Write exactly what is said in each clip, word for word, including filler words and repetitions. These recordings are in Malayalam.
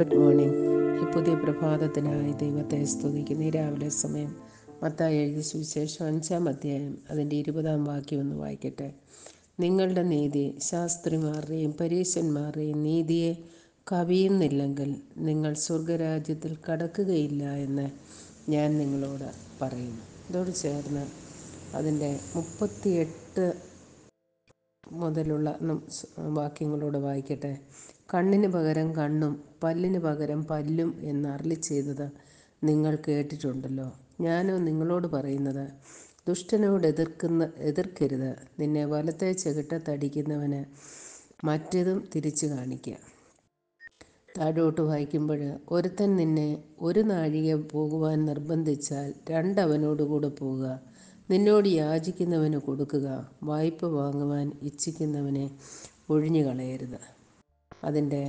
Good morning. ഈ പുതിയ പ്രഭാതത്തിനായി ദൈവത്തെ സ്തുതിക്കുന്ന ഈ രാവിലെ സമയം മത്തായി എഴുതിയ സുവിശേഷം അഞ്ചാം അധ്യായം അതിൻ്റെ ഇരുപതാം വാക്യം ഒന്ന് വായിക്കട്ടെ. നിങ്ങളുടെ നീതി ശാസ്ത്രിമാരുടെയും പരീശന്മാരുടെയും നീതിയെ കവിയുന്നില്ലെങ്കിൽ നിങ്ങൾ സ്വർഗരാജ്യത്തിൽ കടക്കുകയില്ല എന്ന് ഞാൻ നിങ്ങളോട് പറയുന്നു. ഇതോട് ചേർന്ന് അതിൻ്റെ മുപ്പത്തിയെട്ട് മുതലുള്ള വാക്യങ്ങളോട് വായിക്കട്ടെ. കണ്ണിന് പകരം കണ്ണും പല്ലിന് പകരം പല്ലും എന്ന് അരുളി ചെയ്തത് നിങ്ങൾ കേട്ടിട്ടുണ്ടല്ലോ. ഞാനോ നിങ്ങളോട് പറയുന്നത്, ദുഷ്ടനോട് എതിർക്കുന്ന എതിർക്കരുത്. നിന്നെ വലത്തെ ചെകിട്ടത്തടിക്കുന്നവന് മറ്റേതും തിരിച്ചു കാണിക്കുക. താഴോട്ട് വായിക്കുമ്പോൾ, ഒരുത്തൻ നിന്നെ ഒരു നാഴിക പോകുവാൻ നിർബന്ധിച്ചാൽ രണ്ടവനോടുകൂടെ പോവുക. നിന്നോട് യാചിക്കുന്നവന് കൊടുക്കുക. വായ്പ വാങ്ങുവാൻ ഇച്ഛിക്കുന്നവനെ ഒഴിഞ്ഞു കളയരുത്. അതിൻ്റെ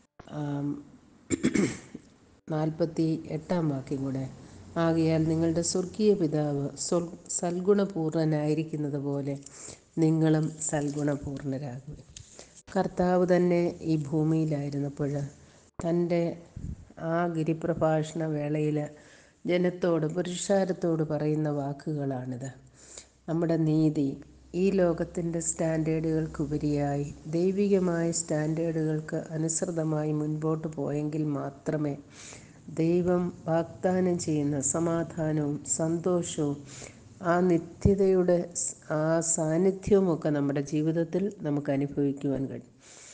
നാൽപ്പത്തി എട്ടാം വാക്യം കൂടെ, ആകയാൽ നിങ്ങളുടെ സ്വർഗീയ പിതാവ് സ്വൽ സൽഗുണപൂർണനായിരിക്കുന്നത് പോലെ നിങ്ങളും സൽഗുണപൂർണരാകുക. കർത്താവ് തന്നെ ഈ ഭൂമിയിലായിരുന്നപ്പോൾ തൻ്റെ ആ ഗിരിപ്രഭാഷണ വേളയിൽ ജനത്തോട് പുരുഷാരത്തോട് പറയുന്ന വാക്കുകളാണിത്. നമ്മുടെ നീതി ഈ ലോകത്തിൻ്റെ സ്റ്റാൻഡേർഡുകൾക്കുപരിയായി ദൈവികമായ സ്റ്റാൻഡേർഡുകൾക്ക് അനുസൃതമായി മുൻപോട്ട് പോയെങ്കിൽ മാത്രമേ ദൈവം വാഗ്ദാനം ചെയ്യുന്ന സമാധാനവും സന്തോഷവും ആ നിത്യതയുടെ ആ സാന്നിധ്യവുമൊക്കെ നമ്മുടെ ജീവിതത്തിൽ നമുക്ക് അനുഭവിക്കുവാൻ കഴിയും.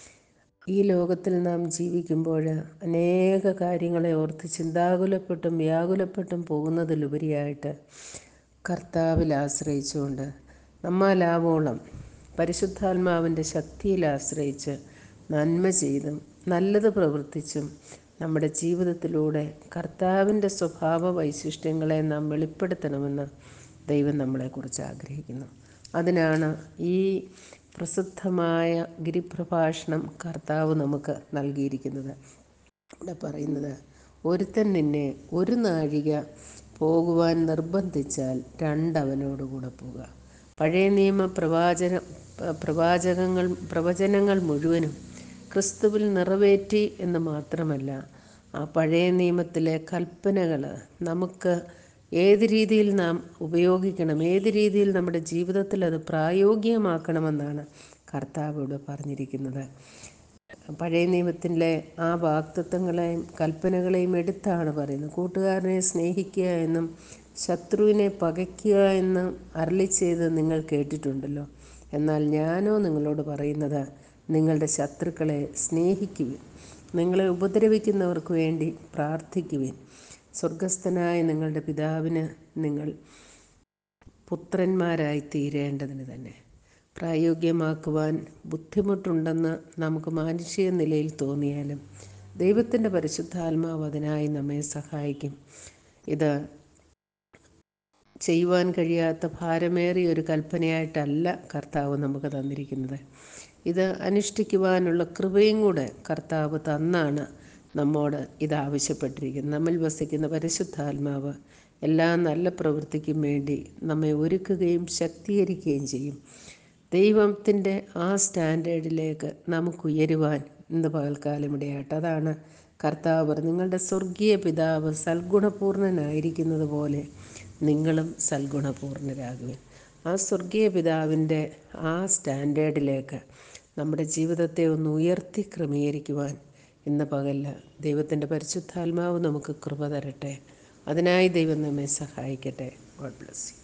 ഈ ലോകത്തിൽ നാം ജീവിക്കുമ്പോൾ അനേക കാര്യങ്ങളെ ഓർത്ത് ചിന്താകുലപ്പെട്ടും വ്യാകുലപ്പെട്ടും പോകുന്നതിലുപരിയായിട്ട് കർത്താവിൽ ആശ്രയിച്ചുകൊണ്ട് നമ്മാലാവോളം പരിശുദ്ധാത്മാവിൻ്റെ ശക്തിയിൽ ആശ്രയിച്ച് നന്മ ചെയ്തും നല്ലത് പ്രവർത്തിച്ചും നമ്മുടെ ജീവിതത്തിലൂടെ കർത്താവിൻ്റെ സ്വഭാവ വൈശിഷ്ട്യങ്ങളെ നാം വെളിപ്പെടുത്തണമെന്ന് ദൈവം നമ്മളെക്കുറിച്ച് ആഗ്രഹിക്കുന്നു. അതിനാണ് ഈ പ്രസിദ്ധമായ ഗിരിപ്രഭാഷണം കർത്താവ് നമുക്ക് നൽകിയിരിക്കുന്നത്. ഇവിടെ പറയുന്നത്, ഒരുത്തൻ നിന്നെ ഒരു നാഴിക പോകുവാൻ നിർബന്ധിച്ചാൽ രണ്ടവനോടുകൂടെ പോവുക. പഴയ നിയമ പ്രവാചന പ്രവാചകങ്ങൾ പ്രവചനങ്ങൾ മുഴുവനും ക്രിസ്തുവിൽ നിറവേറ്റി എന്ന് മാത്രമല്ല, ആ പഴയ നിയമത്തിലെ കൽപ്പനകൾ നമുക്ക് ഏത് രീതിയിൽ നാം ഉപയോഗിക്കണം, ഏത് രീതിയിൽ നമ്മുടെ ജീവിതത്തിൽ അത് പ്രായോഗികമാക്കണമെന്നാണ് കർത്താവ് ഇവിടെ പറഞ്ഞിരിക്കുന്നത്. പഴയ നിയമത്തിലെ ആ വാഗ്ദത്തങ്ങളെയും കൽപ്പനകളെയും എടുത്താണ് പറയുന്നത്. കൂട്ടുകാരനെ സ്നേഹിക്കുക എന്നും ശത്രുവിനെ പകയ്ക്കുക എന്നും അരുളി ചെയ്ത് നിങ്ങൾ കേട്ടിട്ടുണ്ടല്ലോ. എന്നാൽ ഞാനോ നിങ്ങളോട് പറയുന്നത്, നിങ്ങളുടെ ശത്രുക്കളെ സ്നേഹിക്കുവിൻ, നിങ്ങളെ ഉപദ്രവിക്കുന്നവർക്ക് വേണ്ടി പ്രാർത്ഥിക്കുവിൻ. സ്വർഗസ്ഥനായ നിങ്ങളുടെ പിതാവിന് നിങ്ങൾ പുത്രന്മാരായി തീരേണ്ടതിന് തന്നെ. പ്രായോഗികമാക്കുവാൻ ബുദ്ധിമുട്ടുണ്ടെന്ന് നമുക്ക് മാനുഷിക നിലയിൽ തോന്നിയാലും ദൈവത്തിൻ്റെ പരിശുദ്ധാത്മാവ് അതിനായി നമ്മെ സഹായിക്കും. ഇത് ചെയ്യുവാൻ കഴിയാത്ത ഭാരമേറിയ ഒരു കൽപ്പനയായിട്ടല്ല കർത്താവ് നമുക്ക് തന്നിരിക്കുന്നത്. ഇത് അനുഷ്ഠിക്കുവാനുള്ള കൃപയും കൂടെ കർത്താവ് തന്നാണ് നമ്മോട് ഇത് ആവശ്യപ്പെട്ടിരിക്കുന്നത്. നമ്മിൽ വസിക്കുന്ന പരിശുദ്ധാത്മാവ് എല്ലാ നല്ല പ്രവൃത്തിക്കും വേണ്ടി നമ്മെ ഒരുക്കുകയും ശക്തീകരിക്കുകയും ചെയ്യും. ദൈവത്തിൻ്റെ ആ സ്റ്റാൻഡേർഡിലേക്ക് നമുക്ക് ഉയരുവാൻ ഇന്ന് പകൽക്കാലം ഇടയായിട്ട്. അതാണ് കർത്താവ് പറഞ്ഞത്, നിങ്ങളുടെ സ്വർഗീയ പിതാവ് സൽഗുണപൂർണനായിരിക്കുന്നത് പോലെ നിങ്ങളും സൽഗുണപൂർണരാകുവിൻ. ആ സ്വർഗീയ പിതാവിൻ്റെ ആ സ്റ്റാൻഡേർഡിലേക്ക് നമ്മുടെ ജീവിതത്തെ ഒന്ന് ഉയർത്തി ക്രമീകരിക്കുവാൻ ഇന്ന് പകലിൽ ദൈവത്തിൻ്റെ പരിശുദ്ധാത്മാവ് നമുക്ക് കൃപ തരട്ടെ. അതിനായി ദൈവം നമ്മെ സഹായിക്കട്ടെ. God bless U.